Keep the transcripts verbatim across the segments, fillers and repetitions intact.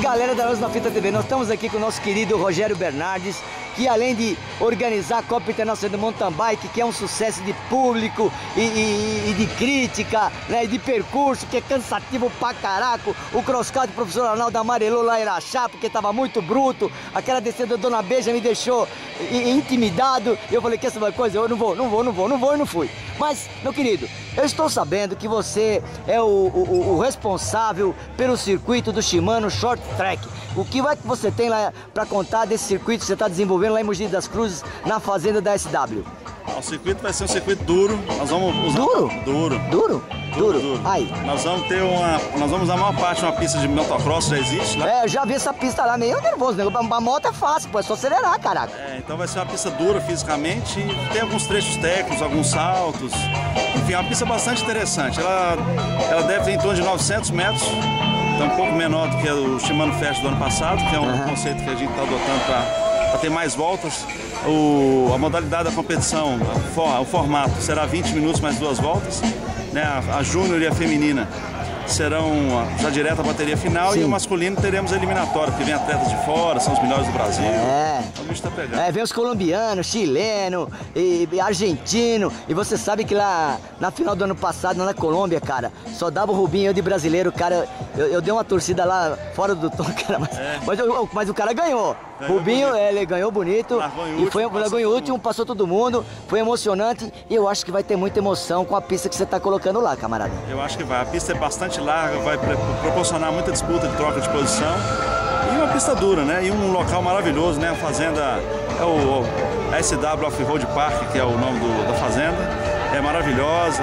galera da Nós na Fita T V, nós estamos aqui com o nosso querido Rogério Bernardes, que além de organizar a Copa Internacional de Mountain Bike, que é um sucesso de público e, e, e de crítica, né, e de percurso, que é cansativo pra caraco, o crosscut profissional da amarelou lá em Irachá, porque tava muito bruto, aquela descida da Dona Beija me deixou intimidado, eu falei, que essa coisa, eu não vou, não vou, não vou, não vou e não fui. Mas, meu querido, eu estou sabendo que você é o, o, o responsável pelo circuito do Shimano Short Track. O que é que você tem lá para contar desse circuito que você está desenvolvendo lá em Mogi das Cruzes, na fazenda da S W? O circuito vai ser um circuito duro. Nós vamos usar duro? Duro. Duro? Duro. Duro. Aí. Nós vamos ter uma. Nós vamos usar a maior parte de uma pista de motocross, já existe, né? É, eu já vi essa pista lá, meio nervoso, né? A moto é fácil, pô, é só acelerar, caraca. É, então vai ser uma pista dura fisicamente e tem alguns trechos técnicos, alguns saltos. Enfim, é uma pista bastante interessante. Ela, ela deve ter em torno de novecentos metros. Então um pouco menor do que o Shimano Fest do ano passado, que é um uhum. conceito que a gente está adotando para ter mais voltas. O, a modalidade da competição, a, o formato será vinte minutos mais duas voltas, né? A, a júnior e a feminina serão já direto à bateria final. Sim. E o masculino teremos a eliminatória, porque vem atletas de fora, são os melhores do Brasil. É, o bicho tá pegando. É, vem os colombianos, chileno e, e argentino. E você sabe que lá na final do ano passado, lá na Colômbia, cara, só dava o Rubinho, eu de brasileiro, cara. Eu, eu dei uma torcida lá fora do tom, cara, mas, é. mas, eu, mas o cara ganhou. Ganhou Rubinho, bonito. Ele ganhou bonito. Largou em último, e foi largou em último, passou todo mundo. Foi emocionante e eu acho que vai ter muita emoção com a pista que você tá colocando lá, camarada. Eu acho que vai. A pista é bastante larga, vai proporcionar muita disputa de troca de posição. E uma pista dura, né? E um local maravilhoso, né? A fazenda é o, o S W Off-Road Park, que é o nome do, da fazenda. É maravilhosa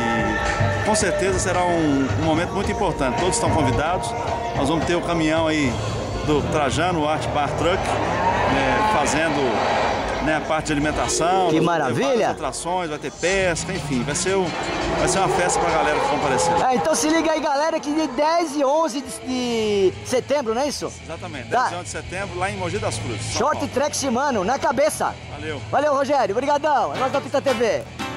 e com certeza será um, um momento muito importante. Todos estão convidados. Nós vamos ter o caminhão aí do Trajano, o Art Bar Truck, né, fazendo, né, a parte de alimentação. Que maravilha! Atrações, vai ter pesca, enfim, vai ser, um, vai ser uma festa pra galera que comparecer. É, então se liga aí, galera, que de dez e onze de setembro, não é isso? Exatamente, dez tá. e onze de setembro, lá em Mogi das Cruzes. Short Track Shimano, na cabeça. Valeu. Valeu, Rogério, obrigadão. É nós da Fita T V.